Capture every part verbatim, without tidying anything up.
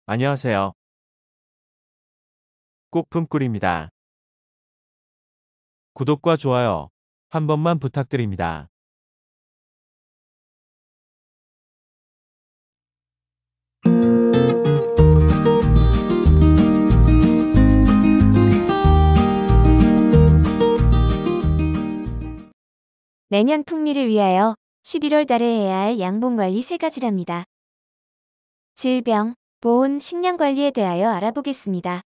안녕하세요. 꽃품꿀입니다. 구독과 좋아요 한 번만 부탁드립니다. 내년 풍미를 위하여 십일월 달에 해야 할 양봉관리 세 가지랍니다. 질병, 보온, 식량관리에 대하여 알아보겠습니다.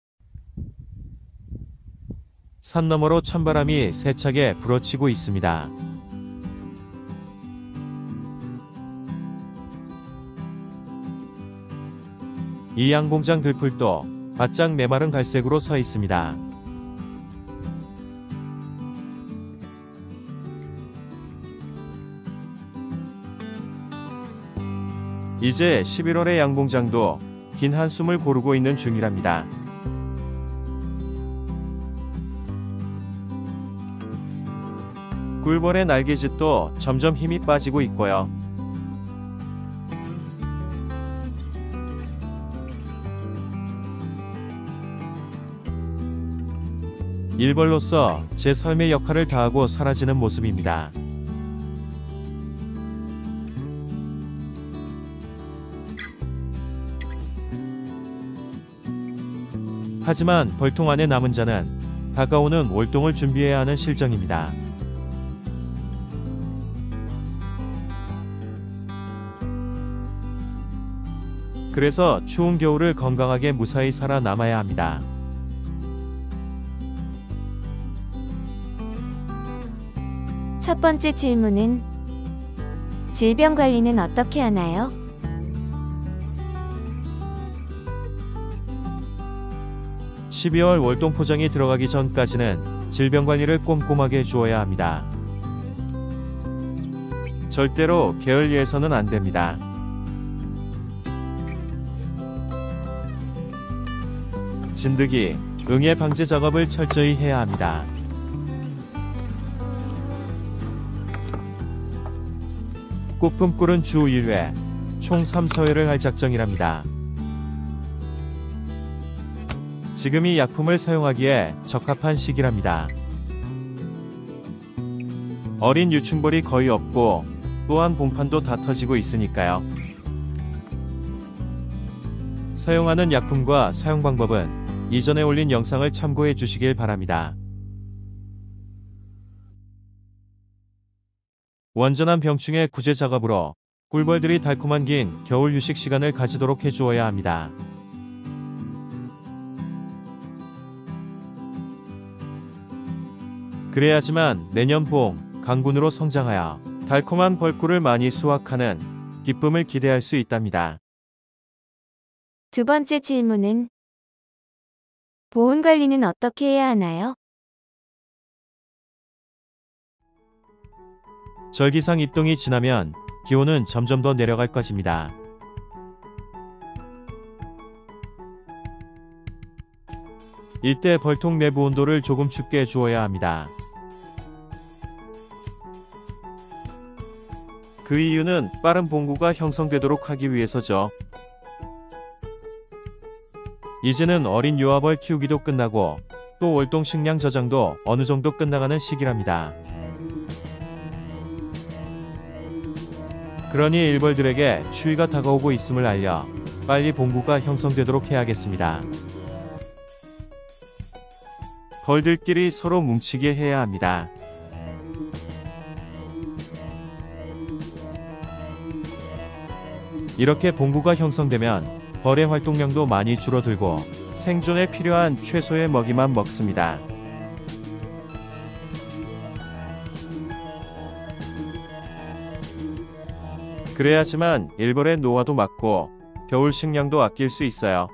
산 너머로 찬바람이 세차게 불어치고 있습니다. 이 양봉장 들풀도 바짝 메마른 갈색으로 서 있습니다. 이제 십일월의 양봉장도 긴 한숨을 고르고 있는 중이랍니다. 꿀벌의 날개짓도 점점 힘이 빠지고 있고요. 일벌로서 제 삶의 역할을 다하고 사라지는 모습입니다. 하지만 벌통 안에 남은 자는 다가오는 월동을 준비해야 하는 실정입니다. 그래서 추운 겨울을 건강하게 무사히 살아남아야 합니다. 첫 번째 질문은 질병 관리는 어떻게 하나요? 십이월 월동 포장이 들어가기 전까지는 질병 관리를 꼼꼼하게 해주어야 합니다. 절대로 게을리해서는 안 됩니다. 진드기, 응애 방제 작업을 철저히 해야 합니다. 꽃품꿀은 주 일 회, 총 삼, 사 회를 할 작정이랍니다. 지금 이 약품을 사용하기에 적합한 시기랍니다. 어린 유충벌이 거의 없고 또한 봉판도 다 터지고 있으니까요. 사용하는 약품과 사용 방법은 이전에 올린 영상을 참고해 주시길 바랍니다. 완전한 병충해 구제 작업으로 꿀벌들이 달콤한 긴 겨울 휴식 시간을 가지도록 해주어야 합니다. 그래야지만 내년 봄 강군으로 성장하여 달콤한 벌꿀을 많이 수확하는 기쁨을 기대할 수 있답니다. 두 번째 질문은 보온 관리는 어떻게 해야 하나요? 절기상 입동이 지나면 기온은 점점 더 내려갈 것입니다. 이때 벌통 내부 온도를 조금 춥게 해주어야 합니다. 그 이유는 빠른 봉구가 형성되도록 하기 위해서죠. 이제는 어린 유아벌 키우기도 끝나고 또 월동 식량 저장도 어느 정도 끝나가는 시기랍니다. 그러니 일벌들에게 추위가 다가오고 있음을 알려 빨리 봉구가 형성되도록 해야겠습니다. 벌들끼리 서로 뭉치게 해야 합니다. 이렇게 봉구가 형성되면 벌의 활동량도 많이 줄어들고 생존에 필요한 최소의 먹이만 먹습니다. 그래야지만 일벌의 노화도 막고 겨울 식량도 아낄 수 있어요.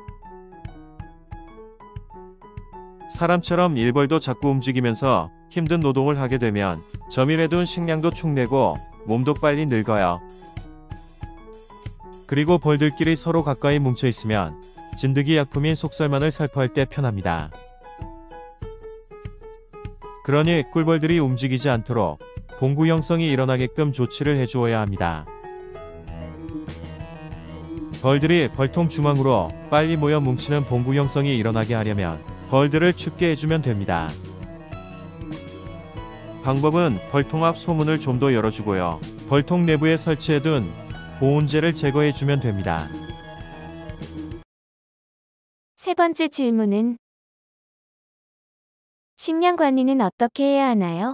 사람처럼 일벌도 자꾸 움직이면서 힘든 노동을 하게 되면 저밀해둔 식량도 축내고 몸도 빨리 늙어요. 그리고 벌들끼리 서로 가까이 뭉쳐 있으면 진드기 약품인 속살만을 살포할 때 편합니다. 그러니 꿀벌들이 움직이지 않도록 봉구 형성이 일어나게끔 조치를 해주어야 합니다. 벌들이 벌통 중앙으로 빨리 모여 뭉치는 봉구 형성이 일어나게 하려면 벌들을 춥게 해주면 됩니다. 방법은 벌통 앞 소문을 좀 더 열어주고요. 벌통 내부에 설치해둔 보온재를 제거해주면 됩니다. 세 번째 질문은 식량 관리는 어떻게 해야 하나요?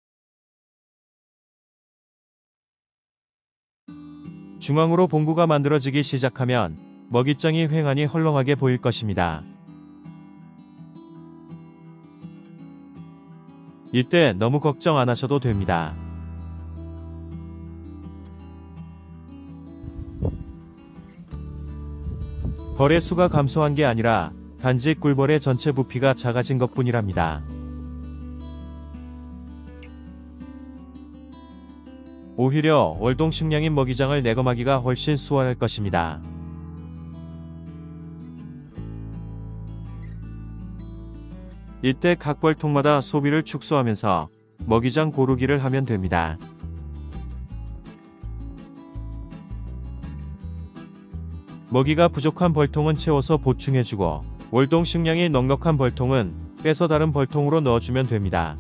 중앙으로 봉구가 만들어지기 시작하면 먹이장이 휑하니 헐렁하게 보일 것입니다. 이때 너무 걱정 안 하셔도 됩니다. 벌의 수가 감소한 게 아니라 단지 꿀벌의 전체 부피가 작아진 것뿐이랍니다. 오히려 월동 식량인 먹이장을 내검하기가 훨씬 수월할 것입니다. 이때 각 벌통마다 소비를 축소하면서 먹이장 고르기를 하면 됩니다. 먹이가 부족한 벌통은 채워서 보충해주고 월동 식량이 넉넉한 벌통은 빼서 다른 벌통으로 넣어주면 됩니다.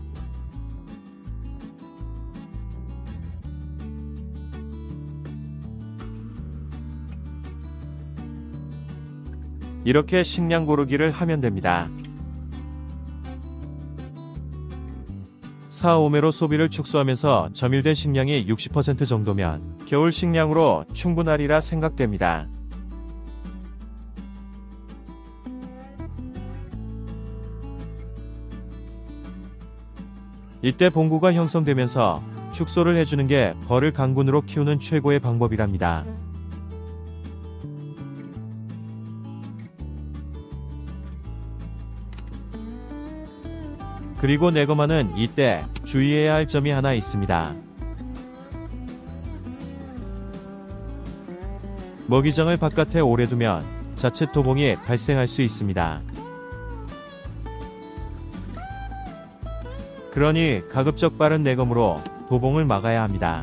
이렇게 식량 고르기를 하면 됩니다. 사, 오매로 소비를 축소하면서 점유된 식량이 육십 퍼센트 정도면 겨울 식량으로 충분하리라 생각됩니다. 이때 봉구가 형성되면서 축소를 해주는 게 벌을 강군으로 키우는 최고의 방법이랍니다. 그리고 내검하는 이때 주의해야 할 점이 하나 있습니다. 먹이장을 바깥에 오래 두면 자칫 도봉이 발생할 수 있습니다. 그러니 가급적 빠른 내검으로 도봉을 막아야 합니다.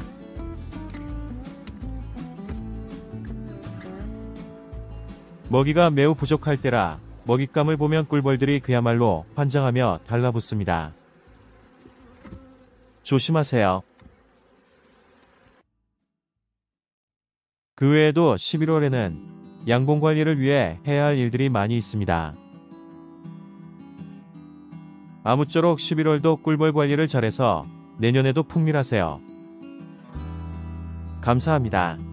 먹이가 매우 부족할 때라 먹잇감을 보면 꿀벌들이 그야말로 환장하며 달라붙습니다. 조심하세요. 그 외에도 십일월에는 양봉 관리를 위해 해야 할 일들이 많이 있습니다. 아무쪼록 십일월도 꿀벌 관리를 잘해서 내년에도 풍밀하세요. 감사합니다.